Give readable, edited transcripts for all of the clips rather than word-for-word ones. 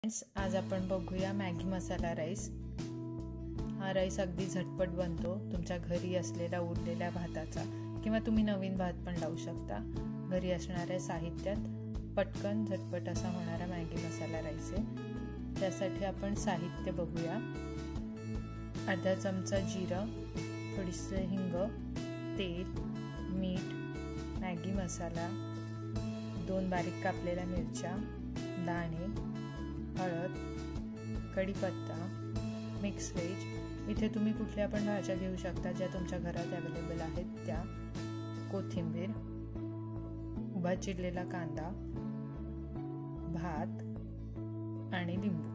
आज आपण बघूया मॅगी मसाला राईस। हा राईस अगदी झटपट बनतो तुमच्या घरी असलेल्या उरलेल्या भाताचा, किंवा तुम्ही नवीन भात पण लावू शकता। घरी असणाऱ्या साहित्यात पटकन झटपट असा होणारा मॅगी मसाला राईस आहे। त्यासाठी आपण साहित्य बघूया। अर्धा चमचा जिरा, थोडीशी हिंग, तेल, मीठ, मॅगी मसाला, 2 बारीक कापलेल्या मिरच्या, दाणे, हळद, कढीपत्ता, मिक्स व्हेज, इथे तुम्ही कुठल्या पण भाज्या घेऊ शकता ज्या तुमच्या घरात अवेलेबल आहेत त्या, कोथिंबीर, उभा चिरलेला कांदा, भात आणि लिंबू।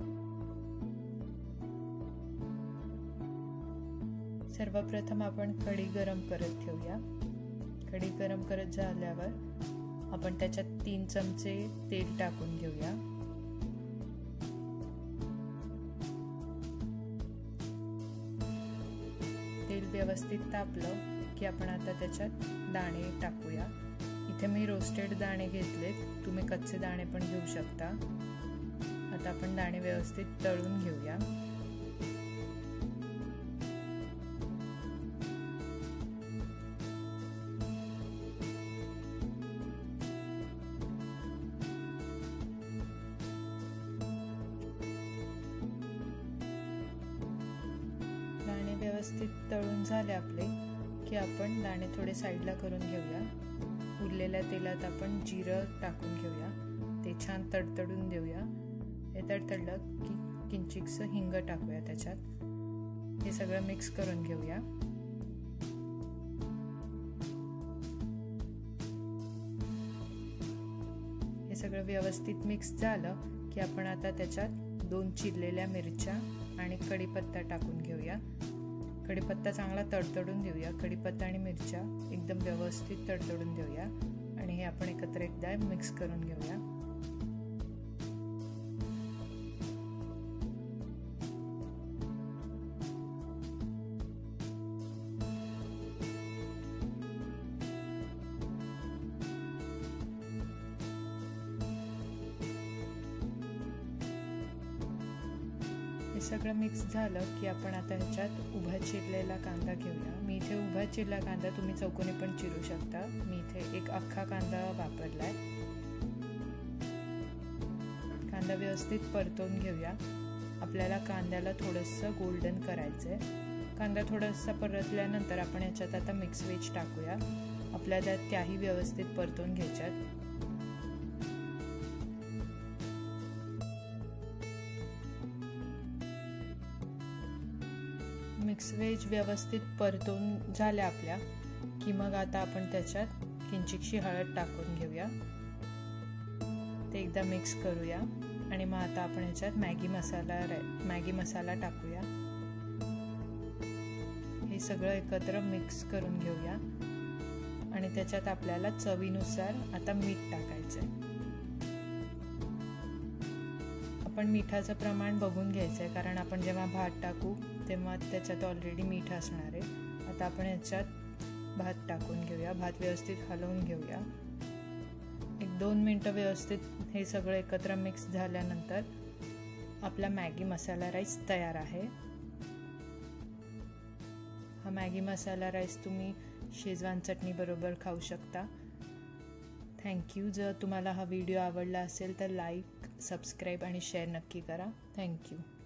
सर्वप्रथम आपण कढई गरम करत ठेवूया। कढई गरम करत झाल्यावर आपण त्याच्यात 3 चमचे तेल टाकून घेऊया। तेल व्यवस्थित तापलं की आपण आता त्याच्यात दाणे टाकूया। इथे मी रोस्टेड दाणे घेतलेत, तुम्ही कच्चे दाणे पण घेऊ शकता। आता आपण दाणे व्यवस्थित तळून घेऊया। दाणे व्यवस्थित तळून झाले आपले की आपण दाणे थोडे साईडला करून घेऊया। उरलेल्या तेलात आपण जिरं टाकून घेऊया, ते छान तडतडून देऊया। हे तडतडलं की किंचितसं हिंग टाकूया त्याच्यात। हे सगळं मिक्स करून घेऊया। हे सगळं व्यवस्थित मिक्स झालं की आपण आता त्याच्यात 2 चिरलेल्या मिरच्या आणि कढीपत्ता टाकून घेऊया। कढीपत्ता चांगला तडतडून देऊया। कढीपत्ता आणि मिरच्या एकदम व्यवस्थित तडतडून देऊया आणि हे आपण एकत्र एकदा मिक्स करून घेऊया। हे सगळं मिक्स झालं की आपण आता ह्याच्यात उभा चिरलेला कांदा घेऊया। मी इथे उभा चिरलेला कांदा, तुम्ही चौकोनी पण चिरू शकता। मी इथे एक अख्खा कांदा वापरलाय। कांदा व्यवस्थित परतवून घेऊया। आपल्याला कांद्याला थोडंसं गोल्डन करायचंय। कांदा थोडासा परतल्यानंतर आपण ह्याच्यात आता मिक्स व्हेज टाकूया। आपल्याला त्याही व्यवस्थित परतवून घ्यायच्यात। मिक्स व्हेज व्यवस्थित परतून झाल्या आपल्या की मग आता आपण त्याच्यात किंचितशी हळद टाकून घेऊया। ते एकदा मिक्स करूया आणि मग आता आपण ह्याच्यात मॅगी मसाला टाकूया। हे सगळं एकत्र मिक्स करून घेऊया आणि त्याच्यात आपल्याला चवीनुसार आता मीठ टाकायचंय। आपण मिठाचं प्रमाण बघून घ्यायचंय, कारण आपण जेव्हा भात टाकू तेव्हा त्याच्यात ऑलरेडी मीठ असणार आहे। आता आपण ह्याच्यात भात टाकून घेऊया। भात व्यवस्थित हलवून घेऊया। 1-2 मिनिटं व्यवस्थित हे सगळं एकत्र मिक्स झाल्यानंतर आपला मॅगी मसाला राईस तयार आहे। हा मॅगी मसाला राईस तुम्ही शेजवान चटणी बरोबर खाऊ शकता। थँक्यू। जर तुम्हाला हा व्हिडिओ आवडला असेल तर लाईक, सबस्क्राईब आणि शेअर नक्की करा। थँक्यू।